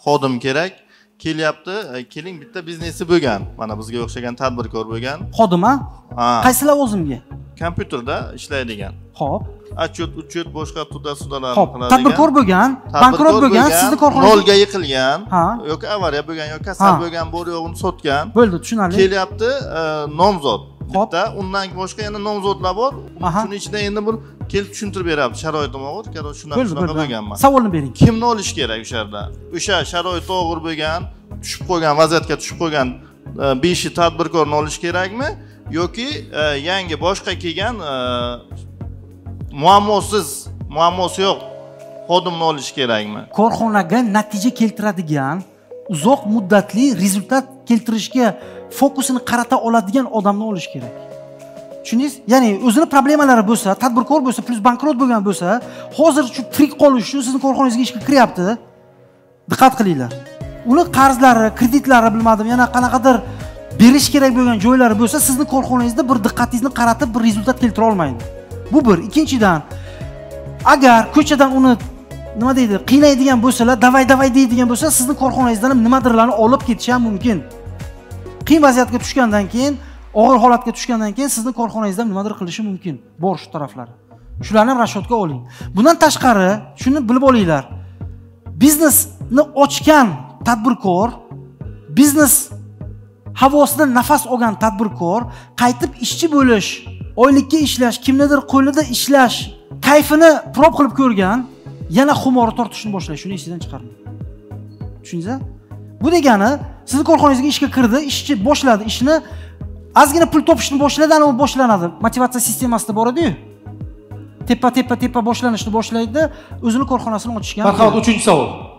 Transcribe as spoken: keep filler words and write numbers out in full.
xodim kerak. Kelyapti, keling bitta biznesi bo'lgan. Mana bizga o'xshagan tadbirkor bo'lgan. Xodim a? Ha. Qaysilar o'zimga? Kompyuterda ishlaydigan. Xo'p. Отчет, uchet, boshqa tuda-sudalar qiladigan. Tadbirkor bo'lgan, bankrot bo'lgan, sizni korxonangizga nolga yiqilgan, yoki avariya bo'lgan yoki kasal bo'lgan, bor yo'g'ini sotgan. Bo'ldi, tushunarli. Kelyapti, nomzod. Bitta, undan boshqa yana nomzodlar bor. Shuning ichida endi bir kelib tushuntirib beryapti. Sharoitim og'ir, qaror shunaqa shunaqa bo'lganman. Savolni bering. Kimni olish kerak o'sha yerda? O'sha sharoiti og'ir bo'lgan, tushib qolgan, vaziyatga tushib qolgan beshi tadbirkorni olish kerakmi yoki yangi boshqa kelgan muammosiz, muammosi yo'q xodimni olish kerakmi? Korxonaga natija keltiradigan, uzoq muddatli rezultat keltirishga fokusini qarata oladigan odamni olish kerak. Tushundingiz? Ya'ni o'zini problemalari bo'lsa, tadbirkor bo'lsa, plus bankrot bo'lgan bo'lsa, hozir shu tirik qolish uchun sizning korxonangizga ishga kiryapti. Diqqat qilinglar. Uni qarzlari, kreditlari bilmadim, yana qanaqadir berish kerak bo'lgan joylari bo'lsa, sizning korxonangizda bir diqqatingizni qaratib bir rezultat keltira olmaydi. Bu bir. Ikkinchidan, agar ko'chadan uni nima deydi, qiynaydigan bo'lsalar, davay davay deydigan bo'lsa, sizning korxonangizdan ham nimadirlarni olib ketishi ham mumkin. Qiyin vaziyatga tushgandan keyin, og'ir holatga tushgandan keyin sizning korxonangizdan nimadir qilishi mumkin. Bor shu taraflari. Shularni ham rashodga oling. Bundan tashqari, shuni bilib olinglar. Biznesni ochgan tadbirkor, biznes havosidan nafas olgan tadbirkor qaytib ishchi bo'lish, oylikka ishlash, kimnidir qo'lida ishlash, kayfini prop qilib ko'rgan, yana xumori tortishni boshlaydi. Shuni esidan chiqarmang. Tushundingizmi? Bu degani, sizning korxonangizga ishga kirdi, ishchi boshladi, ishni ozgina pul topishni boshladi, ana u boshlanadi. Motivatsiya sistemasida bor edi-yu. Tepa tepa tepa boshlanishni boshlaydi, o'zining korxonasini ochishgan. Marhamat, uchinchi savol.